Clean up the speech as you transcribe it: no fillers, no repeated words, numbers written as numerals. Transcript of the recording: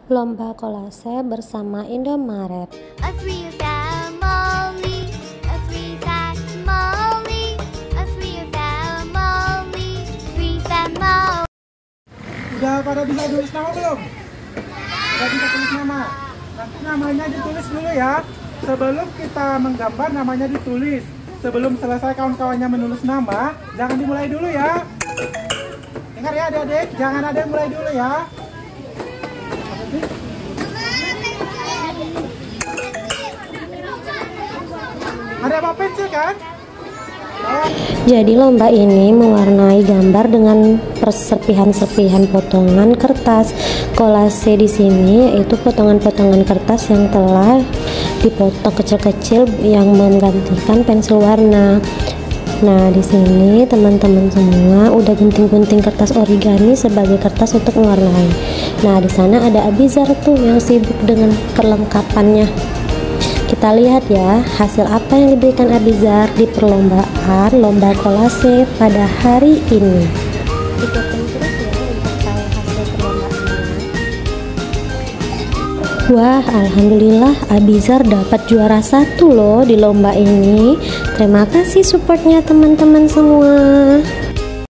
Lomba kolase bersama Indomaret. A three family, a three family, a three family, three family. Udah pada bisa tulis nama belum? Udah bisa tulis nama? Nanti namanya ditulis dulu ya. Sebelum kita menggambar namanya ditulis. Sebelum selesai kawan-kawannya menulis nama, jangan dimulai dulu ya. Dengar ya adik-adik, jangan ada yang mulai dulu ya. Ada apa pensil kan? Jadi lomba ini mewarnai gambar dengan perserpihan-serpihan potongan kertas. Kolase di sini yaitu potongan-potongan kertas yang telah dipotong kecil-kecil yang menggantikan pensil warna. Nah, di sini teman-teman semua udah gunting-gunting kertas origami sebagai kertas untuk mewarnai. Nah, di sana ada Abizar tuh yang sibuk dengan perlengkapannya. Kita lihat ya hasil apa yang diberikan Abizar di perlombaan lomba kolase pada hari ini. Ikutin terus ya untuk tahu hasil perlombaannya. Wah, alhamdulillah Abizar dapat juara 1 loh di lomba ini. Terima kasih supportnya teman-teman semua.